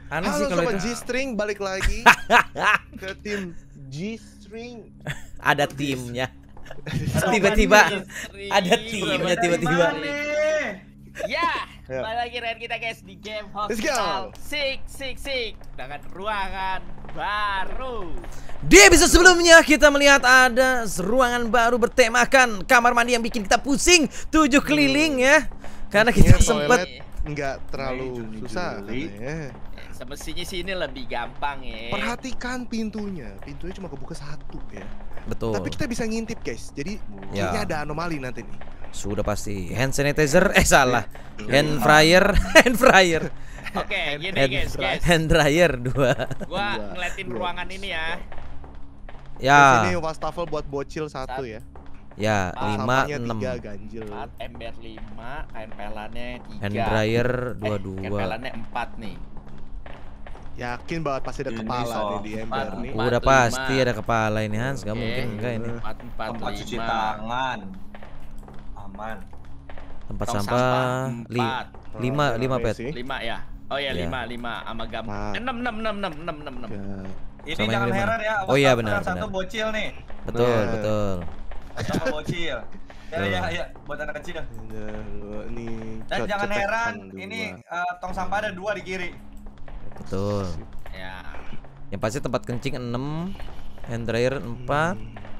Aneh sih Halo kalau sobat itu. G-String, balik lagi ke tim G-String. Ada timnya. Tiba-tiba ada timnya tiba-tiba. Ya, Ya. balik lagi dengan kita guys di game Let's go. Hospital Sik dengan ruangan baru. Di episode sebelumnya kita melihat ada ruangan baru bertemakan kamar mandi yang bikin kita pusing 7 keliling ya. Karena kita sempat Nggak terlalu susah katanya. Semestinya sih ini lebih gampang ya. Perhatikan pintunya cuma kebuka satu ya. betul. Tapi kita bisa ngintip guys, jadi Ya. kayaknya ada anomali nanti nih. Sudah pasti hand sanitizer salah. Hand fryer, hand fryer. Oke, gini Hand, guys. hand dryer 2. Gua ngeliatin ruangan ini ya. Ya. Terus ini wastafel buat bocil satu ya. Ya, 5 Sampahnya 6. 3 ganjil. 4, ember 5, kain pelannya 3. Hand dryer Kain 22. pelannya 4 nih. Yakin banget pasti ada Ini kepala so. nih di ember nih. Empat, Udah 5. pasti ada kepala ini Hans, nggak Oke. mungkin enggak ini. 4, 4, Tempat cuci 5. tangan. Aman. Tempat Tong sampah 4. 5 pet. sih. 5 ya. Oh ya, Ya. 5 sama gambar. 6. Ini Sama yang jangan lima. heran ya. Oh iya, wastafel benar, Satu benar. bocil nih. Betul, Nah. betul. Sama bocil. Ya, Betul. ya, buat anak kecil. Nih. Dan jangan cetekan heran, dua. ini tong sampah ada 2 di kiri. Betul. Ya. Yang pasti tempat kencing 6, hand dryer 4,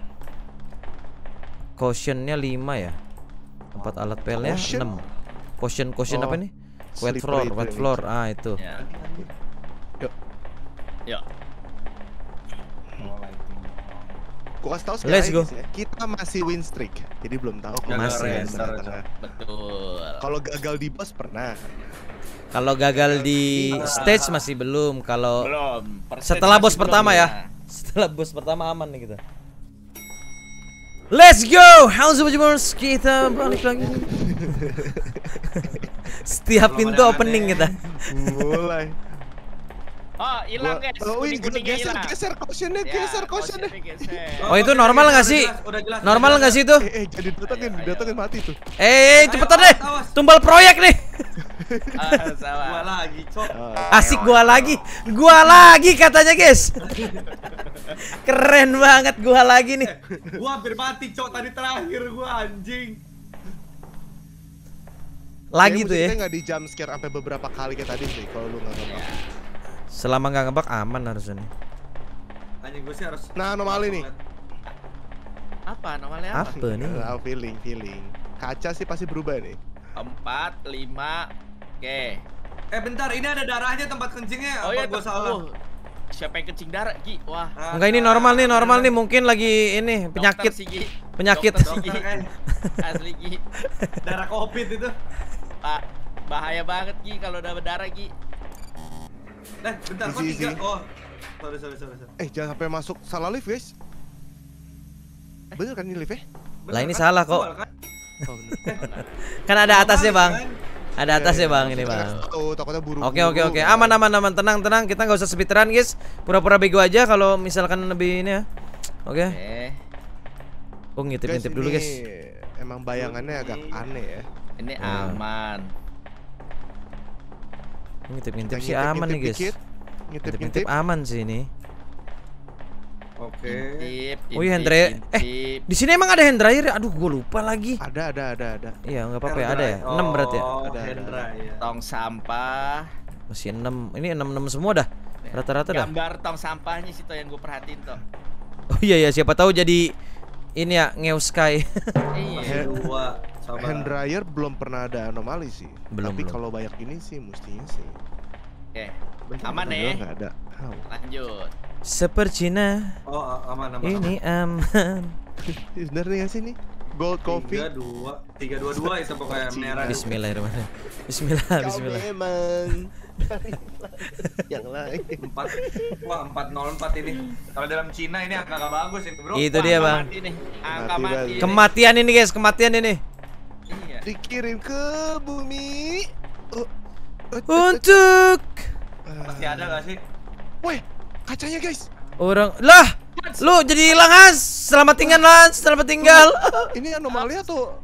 cushionnya 5 ya. Tempat alat pelnya Cushion? 6. Cushion Oh, apa nih? Wet slippery floor, itu. itu. Ya. Yuk. Yuk. Gua kasih tahu Let's go. guys ya, kita masih win streak. Jadi belum tahu kalau Masih. gagal Restart, benar-benar. Betul. Kalau gagal di boss pernah. Kalau gagal di stage masih belum. Kalau Belum. setelah bos Masih pertama belum ya. Setelah bos pertama aman nih kita. Let's go. How's it boys? Kita balik lagi. Setiap Belum pintu ada opening aneh. kita. Mulai. Oh, hilang guys. Oh, Kuning-kuningnya hilang. geser cautionnya, Ya, geser cautionnya. geser. Oh, itu normal nggak sih? Udah jelas. Normal nggak sih itu? Jadi datengin mati tuh. Cepetan deh. awas. Tumbal proyek nih. Gua Salah. lagi, cok. Asik gua lagi katanya guys. Keren banget gua lagi nih. Gua hampir mati, cok. Tadi terakhir gua anjing. Lagi tuh ya. Kita nggak di jump scare sampai beberapa kali kayak tadi sih kalau lu nggak ngebak. Selama nggak ngebak aman harusnya nih. Anjing gua sih harus. Nah, anomali nih. Apa namanya apa? Apa nih? Feeling. Kaca sih pasti berubah nih. 4, 5. Oke. Bentar, ini ada darahnya tempat kencingnya. Oh Apa iya, gua salah? Siapa yang kencing darah, Ki? Wah. Enggak, ini normal nih mungkin lagi ini penyakit. Dokter sih, Ki. Penyakit. Dokter sih, Ki. Dokter, Asli, Ki. darah covid itu. Pak, bahaya banget, Ki, kalau udah berdarah, Ki. Bentar, kok Easy, 3? easy. Oh. Sorry. Jangan sampai masuk salah lift, guys. Bener kan ini lift ya? Lah, ini salah kok. Jual, kan? Oh, bener. Kan ada atasnya, Bang. Kan? Ada atasnya, Bang, ini, Bang. Takutnya buru-buru. Oke. Aman. Tenang. Kita nggak usah speedrun, guys. Pura-pura bego aja kalau misalkan lebih ini ya. Oke. Oh, ngintip-ngintip dulu, guys. Emang bayangannya agak aneh ya. Ini Ah. aman. Ngintip-ngintip Kita sih aman nih, guys. dikit, Ngintip-ngintip Ngintip-ngintip. aman sih ini. Oke. Intip, Oh iya, hand dryer. intip. Di sini emang ada hand dryer? Aduh, gue lupa lagi. Ada. Iya, nggak apa-apa ya, ada ya. 6 berarti ya. Ada. Hendra ya. Tong sampah. Masih 6. Ini 6 semua dah. Rata-rata dah. Gambar tong sampahnya sih toh yang gue perhatiin toh. Oh iya, siapa tahu jadi ini ya Ngeuskai. Iya. Dua. Sabar. Hand dryer belum pernah ada anomali sih. Belum, Tapi belum. kalau banyak ini sih mestinya sih. Oke. Bentar, Aman bentar, nih. nggak ada. Oh. Lanjut. Sepercina Oh, aman. ini aman. Bener nih nggak sih nih? Gold coffee. 322 itu pokoknya merah. Bismillahirrahmanirrahim. Bismillah. Memang yang lain. 4. Wah, 404 ini. Kalau dalam Cina ini angka gak bagus ini, Bro. Itu dia, Angka Bang. mati nih. Angka Mati, mati. Bang. nih. Kematian ini, guys, kematian ini. Iya. Dikirim ke bumi. Untuk Pasti ada gak sih? Weh, kacanya guys. orang lah. Lu jadi hilang, Hans. Selamat tinggal, Hans. Selamat tinggal. Ini anomali atau?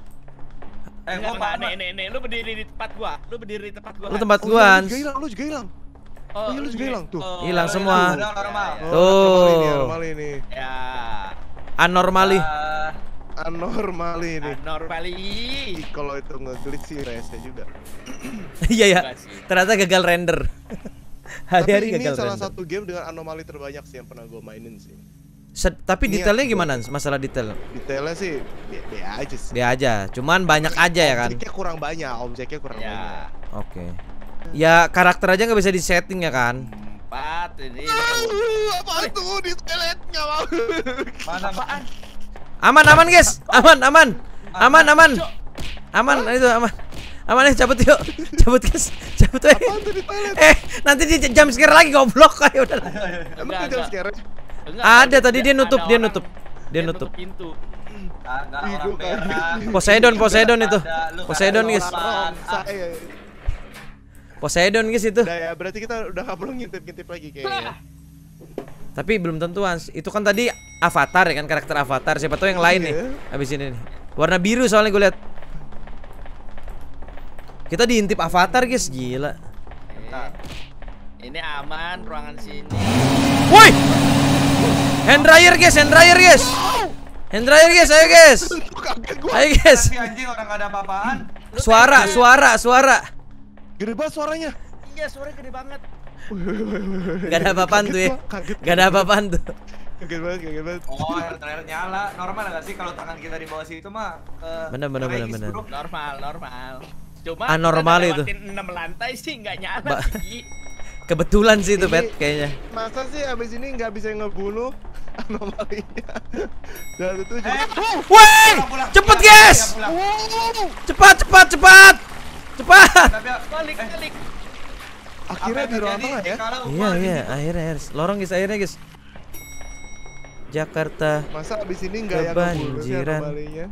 Gua Enggak, nih, lu berdiri di tempat gua. Lu berdiri di tempat gua. Lu tempat Oh, gua, iya, Hans. lu juga hilang. Oh, iya, lu juga hilang tuh. Hilang semua. Udah normal. Tuh. Normal ini. Ya. Anormali. Anormal ini. Normali. Kalau itu nge-glitch sih rese juga. Iya ya. Enggak sih. Ternyata gagal render. Hari-hari Tapi ini gagal salah render. satu game dengan anomali terbanyak sih yang pernah gue mainin sih. Tapi Iya, detailnya gimana? Masalah detail. Detailnya sih dia aja sih. Dia aja. Cuman banyak aja ya kan. Objeknya kurang banyak, objeknya kurang banyak. Ya. Oke. Ya karakter aja nggak bisa disetting ya kan. 4 ini. Apaan tuh detailnya nggak mau. Mana apaan? Aman guys. Aman. Aman itu aman. Aman nih cabut yuk. Cabut guys. Cabut weh. Apaan tuh detailnya? Nanti di jam scare lagi goblok ayo udah. Emang kejam scare. Ada tadi dia nutup. Dia nutup. Pintu. Kagak orang berak. Poseidon itu. Poseidon guys. Saya. Poseidon guys itu. Udah ya, berarti kita udah gak perlu ngintip-ngintip lagi kayaknya. Tapi belum tentu Hans. Itu kan tadi avatar ya kan, karakter avatar. Siapa tahu yang lain nih. Habis ini nih. Warna biru soalnya gue lihat. Kita diintip avatar guys, gila. Ini aman ruangan sini. Woi! Hand dryer guys. Hand dryer guys, ayo guys. Ayo guys. Si anjing orang gak ada apa-apaan. Suara. Gede banget suaranya. Iya, suaranya gede banget. Gak ada apa-apaan tuh ya. Kaget. Gak ada apa-apaan tuh. Kaget banget. Oh, air trailer nyala. Normal gak sih kalau tangan kita di bawah situ mah? Bener. Normal. Cuma Anormal itu. 6 lantai sih nggak nyala sih. Kebetulan sih itu Ini- Pet kayaknya. Masa sih abis ini nggak bisa ngebunuh anomalinya? Dan itu juga. Woi! Cepet guys. Cepat. Balik. Akhirnya di ruang tengah ya. Iya, akhirnya lorong guys, guys. Jakarta. Masa abis ini nggak yang ngebunuh sih Kebanjiran. anomalinya?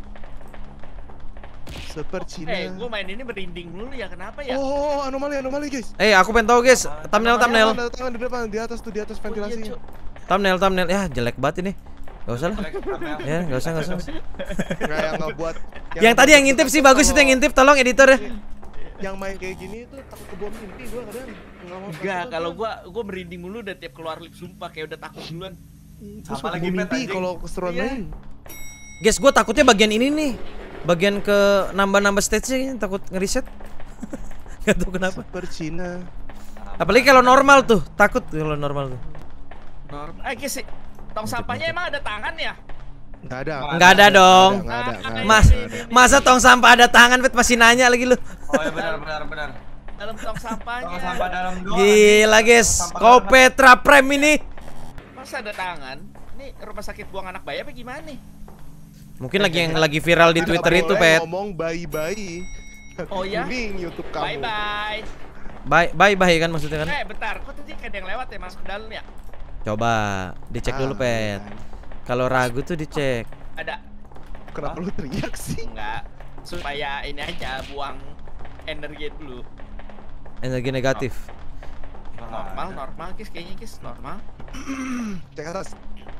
Seperti Gue main ini merinding dulu ya, kenapa ya? Oh, anomali guys. Aku pengen tahu guys, thumbnail. Ada tangan di depan, di atas ventilasi. Cuk. Thumbnail. Ya, jelek banget ini. Gak usah lah. Ya, gak usah. Kayak yang ngebuat. Yang tadi yang ngintip sih bagus itu yang ngintip, tolong editor ya. Yang main kayak gini itu takut kebom mimpi gua kadang. Enggak, kalau gua merinding dulu udah tiap keluar lift, sumpah kayak udah takut duluan. Terus Apa lagi, kebom mimpi Pet, anjing? kalau keseruan Iya. main. Guys, gue takutnya bagian ini nih. Bagian ke nambah stage-nya takut ngeriset. Gak tahu kenapa. Super Cina. Apalagi kalau normal tuh, takut kalau normal tuh. Normal. Guys, tong sampahnya emang ada tangan ya? Enggak ada. Nggak ada dong. Nggak ada. Masa tong sampah ada tangan, Pet, masih nanya lagi lu. Oh ya benar. Dalam tong sampahnya. Tong sampah dalam doang. Gila guys, Kopetra Prime ini. Masa ada tangan? Ini rumah sakit buang anak bayi apa gimana nih? Mungkin lagi viral di Twitter itu, Pet. Ngomong bayi-bayi. Oh ya? Kuning YouTube kamu. Bye. Bye kan maksudnya kan? Bentar, kok tadi ada yang lewat ya masuk ke dalam ya? Coba dicek dulu, Pet. Kalau ragu tuh dicek. Ada. Kenapa lu teriak sih? Enggak. Supaya ini aja buang energi dulu. Energi negatif. Normal guys, kayaknya guys, normal. Cek atas.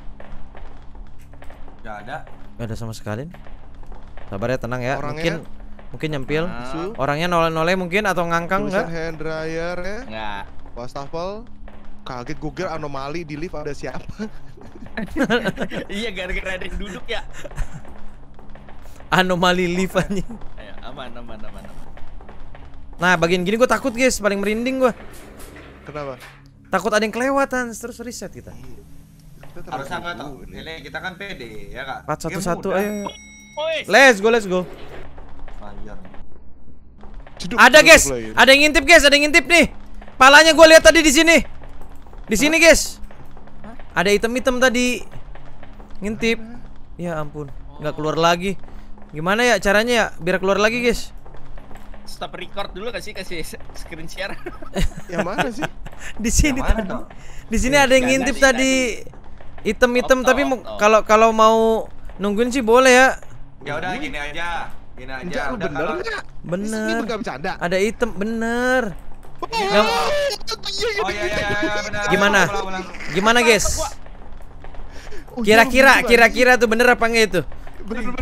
Gak ada. Gak ada sama sekali. Sabar ya, tenang ya. Orangnya- Mungkin nyempil. Su. Orangnya noleh-noleh mungkin atau ngangkang Tulisan enggak? hand dryer ya. Enggak. Wastafel. Kaget Google anomali di lift ada siapa? Iya, gara-gara ada yang duduk ya. Anomali lift anjing. Ayo, aman. Nah, bagian gini gue takut guys, paling merinding gue. Kenapa? Takut ada yang kelewatan, terus reset kita. Kita terlalu Harusnya nggak tahu. dulu nih. Ini kita kan pede ya kak. 411 ayo. Oi. Let's go. Bayar. Ceduk, Ada ceduk guys, lagi. ada yang ngintip guys, ada yang ngintip nih. Palanya gue lihat tadi di sini. Di sini guys. Ada item-item tadi. Ngintip. Ya ampun, nggak keluar lagi. Gimana ya caranya ya biar keluar lagi guys? Stop record dulu kasih screen share. Yang mana sih? Di sini Yang mana tadi. dong? Di sini ada yang ngintip tadi. Item-item Oto, tapi oto. kalau mau nungguin sih boleh ya. Ya udah gini aja. Enggak, lu Udah, bener kalau- nggak? Bener. Ini bukan bercanda. Ada item bener. Nggak. Oh iya benar. Gimana? Ulang. Gimana guys? Oh, iya, Kira-kira tuh bener apa enggak itu? Bener.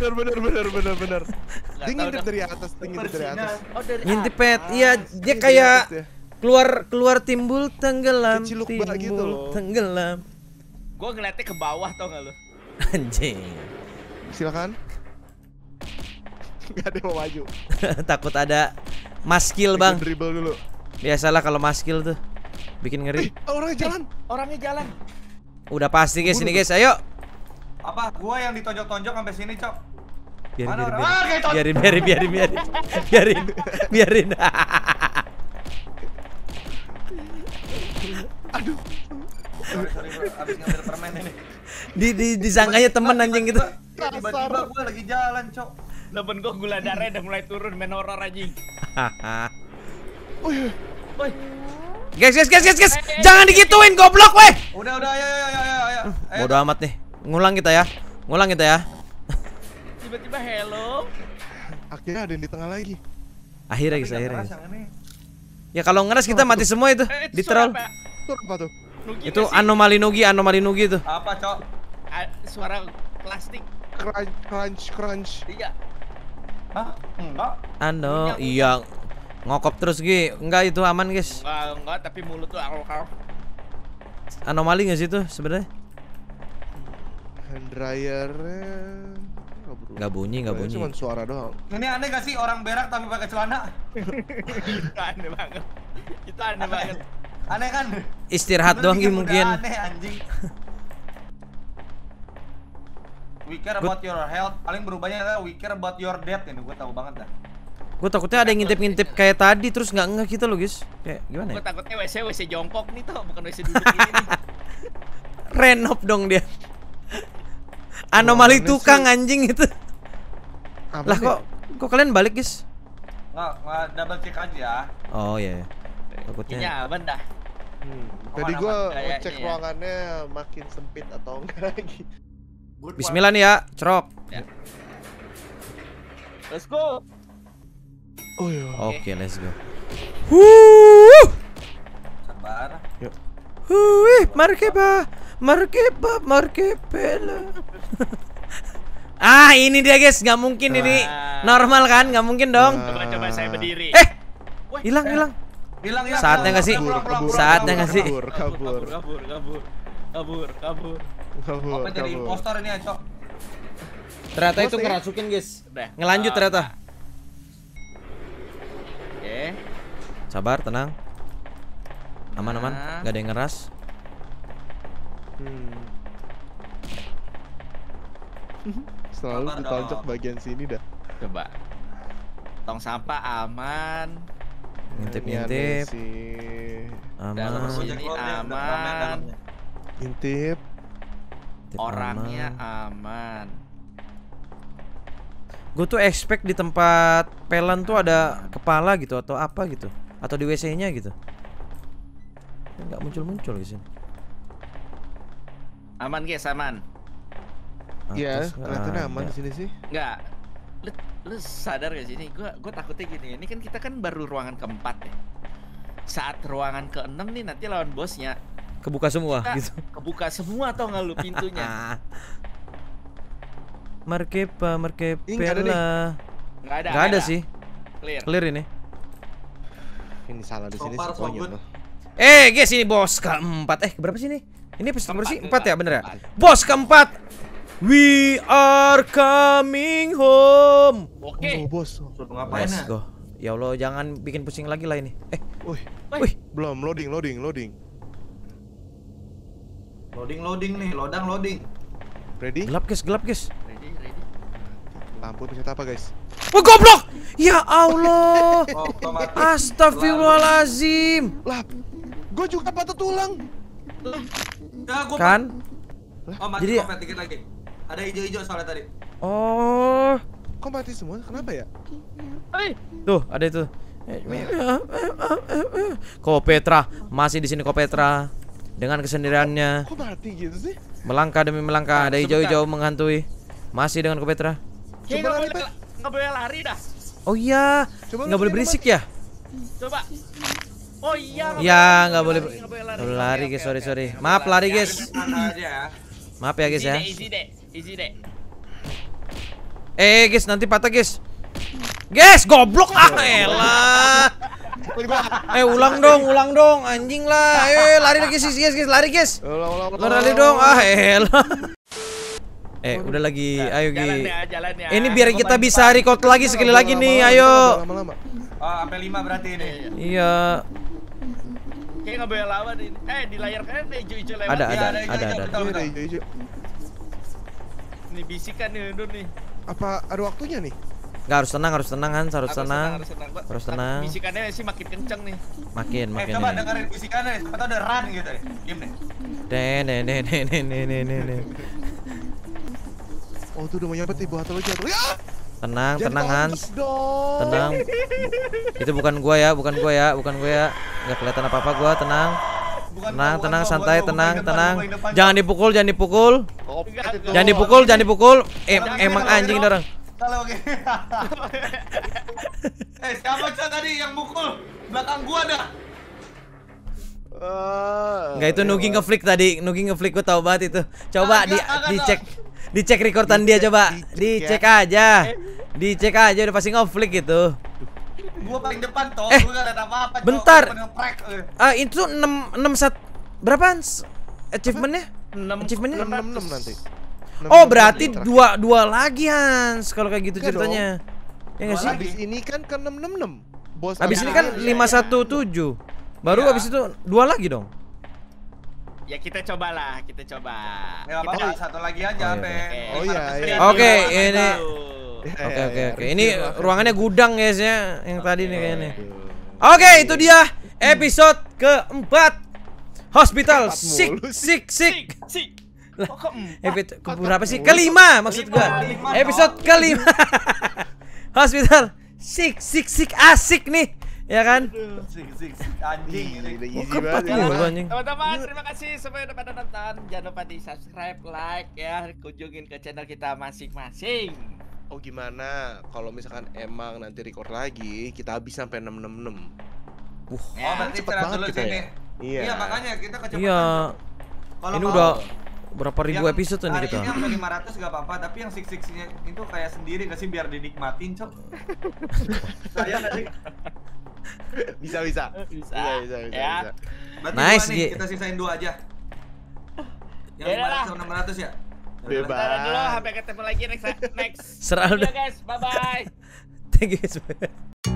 Nggak Dia tahu ngintip dah. dari atas, dia ngintip dari atas. Oh, dari Ngintip atas. Pet. Iya, dia Ngintip dari kayak atas ya. Keluar timbul tenggelam, Kecil lukba gitu timbul loh. tenggelam. Gua ngeliatnya ke bawah tau gak lu? Anjing. Silakan. Gak ada yang mau maju. Takut ada maskil, Bikin Bang. dribble dulu. Biasalah kalau maskil tuh bikin ngeri. Orangnya jalan. Orangnya jalan. Udah pasti guys ini guys, ayo. Apa? Gua yang ditonjok-tonjok sampai sini, Cok. Biarin, Mana biarin, orang? Ah, kayak biarin, biarin. Biarin. Sorry bro, abis ngambil permen ini. Disangkanya temen anjing gitu. Tiba-tiba gua lagi jalan, Cok. Temen gua gula darahnya udah mulai turun main horor anjing. Oh iya. Woi, Guys. Jangan digituin goblok weh. Udah, ayo. Bodo amat nih. Ngulang kita ya. tiba-tiba hello. Akhirnya ada yang di tengah lagi. Akhirnya guys, Tapi nggak akhirnya. keras yang ini. Ya kalau ngeras kita mati semua itu. Di Itu suara troll. apa? Itu apa tuh? Nugi Itu nggak sih? anomali nugi itu. Apa, Cok? Suara plastik. Crunch. Iya. Hah? Enggak. Iya. Ngokop terus Gi. Enggak itu aman guys. Enggak, tapi mulut tuh Anomali nggak sih itu sebenarnya? Hand dryernya Nggak bunyi. Cuma suara doang. Ini aneh gak sih orang berak tapi pakai celana? Itu aneh banget. Itu aneh banget. Aneh kan? Istirahat Itu doang Gi bikin mungkin. udah aneh anjing. We care about your health. Paling berubahnya adalah we care about your death. Ini gue tahu banget dah. Gue takutnya ada yang ngintip-ngintip kayak tadi terus nggak kita loh guys. Kayak gimana Gue ya? takutnya WC jongkok nih tau, bukan WC duduk ini nih. Renov dong dia. Anomali tukang anjing itu. Apa Lah nih? kok kalian balik guys? Nggak double check aja. Oh iya. Kayaknya Takutnya. aman dah. Tadi gua Kayaknya cek ya. ruangannya makin sempit atau enggak lagi. Good one. Bismillah nih ya, cerok. Ya. Let's go. Oh iya. Oke, let's go. Wuh. Sabar. Markeba. Ah, ini dia guys, nggak mungkin ini normal kan? Nggak mungkin dong. Coba saya berdiri. Wah, Hilang. Hilang ya. Saatnya nggak sih? Saatnya nggak sih? Kabur. Apa jadi impostor ini ya, Cok? Ternyata itu ngerasukin guys. Udah. Ngelanjut ternyata. Oke. Sabar, tenang. Aman, Nah. nggak ada yang ngeras. Selalu Sabar ditonjok dong. bagian sini dah. Coba. Tong sampah aman. Ngintip. Sih. Dalam Aman. sini aman. Intip. Orangnya aman. Gue tuh expect di tempat pelan tuh ada kepala gitu atau apa gitu, atau di WC-nya gitu. Nggak muncul di sini. Aman guys, aman. Iya, Atas nggak kelihatannya ada. aman di sini sih. Enggak. Lu sadar gak sih ini? Gua takutnya gini. Ini kan kita kan baru ruangan keempat ya. Saat ruangan keenam nih nanti lawan bosnya Kebuka semua kita gitu. kebuka semua tau nggak lu pintunya? Markepa. Ih, nggak ada nih. Nggak ada sih. Clear ini. Ini salah di sini So far, so semuanya good. loh. Guys, ini bos keempat. Berapa sih ini? Ini episode berapa sih? 4 ya, bener ya? Keempat. Bos keempat. We are coming home. Oke. Oh, bos. Suruh ngapain Let's ya? go. Ya Allah, jangan bikin pusing lagi lah ini. Wih, Wih, belum loading. Loading nih, loading. Ready? gelap guys. Ready. Lampu pencet apa, guys? Wah, goblok! Ya Allah. Otomatis. Astagfirullahalazim. Lah, gue juga patah tulang. Ya, gua Kan? Oh, mati Jadi- kompet dikit lagi. Ada hijau-hijau soalnya tadi. Oh. Kok mati semua? Kenapa ya? Hei, Tuh, ada itu. Kopetra, masih di sini Kopetra dengan kesendiriannya, Kok mati gitu sih? melangkah demi melangkah, ada hijau-hijau menghantui. Masih dengan Kopetra. kayak Coba nggak boleh lari dah. Oh iya, Coba nggak boleh lari, berisik ya? Coba. Oh iya. Ya, nggak boleh nggak boleh nggak boleh lari Oke, guys, oke, sorry. oke. Maaf lari guys, Mana aja ya. maaf ya guys ya. Easy deh. Guys, nanti patah guys. Guys, goblok ah elah. Ulang dong, anjing lah. Lari lagi guys, lari guys. Lari dong. Udah lagi, ayo Gi. Jalan ya. Ini biar kita bisa record lagi sekali lagi nih, ayo. Sampai 5 berarti ini. Iya. Kayak nggak boleh lawan ini. Di layar kan ada hijau-hijau lewat. Ada. Betul. Nih bisikan nih Nur nih. Apa ada waktunya nih? Nggak, harus tenang Hans, harus tenang. Harus tenang. Bisikannya sih makin kenceng nih. Makin Coba nih. dengerin bisikannya, siapa tau ada run gitu ya. Diam deh. Oh tuh udah mau nyampe tiba atau jatuh. Ya! Tenang Hans. Dong. Tenang. Itu bukan gua ya. Nggak kelihatan apa-apa gua, tenang. Tenang, santai, tenang. Jangan dipukul. Jangan dipukul. Emang anjing orang. Kalau oke. Siapa Cok tadi yang mukul? Belakang gua dah. Enggak, itu Nugi ngeflick tadi. Gua tahu banget itu. Coba dicek rekordan dia coba. Dicek aja. Udah pasti ngeflick itu. Gua paling depan toh, gua enggak ada apa-apa. Bentar. Itu 6 berapa achievementnya? 6 nanti. Oh, berarti dua lagi Hans kalau kayak gitu ceritanya. Ya enggak sih? Habis ini kan ke 666. Bos. Habis ini kan 517. Baru habis itu 2 lagi dong. Ya kita coba. Ya apa, satu lagi aja sampai. Oh iya. Oke, ini. Oke. Ini ruangannya gudang guys ya, yang tadi nih kayaknya. Oke, itu dia episode keempat Hospital Sick. Episode berapa sih? Kelima maksud gua. Episode kelima. Hospital Sick asik nih. Ya kan? Sik anjing ini. Teman-teman, terima kasih semua udah pada nonton. Jangan lupa di subscribe, like ya, kunjungin ke channel kita masing-masing. Oh gimana kalau misalkan emang nanti record lagi kita habis sampai 666. Oh berarti cepet cara banget dulu kita sini. ya? Iya. Makanya kita kecepatan. Iya. Kalau Ini mau udah berapa ribu yang episode nih hari kita. Ini sampai 500 gak apa-apa, tapi yang sik-siknya itu kayak sendiri gak sih biar dinikmatin, Cok? Saya gak sih? Bisa. Ya. Berarti Nice, dua nih, Gi. kita sisain 2 aja. Yang Ya 500 sama 600 ya? Bebas. Dadah dulu, sampai ketemu lagi next. Serah Ya udah. guys, bye-bye. Thank you guys.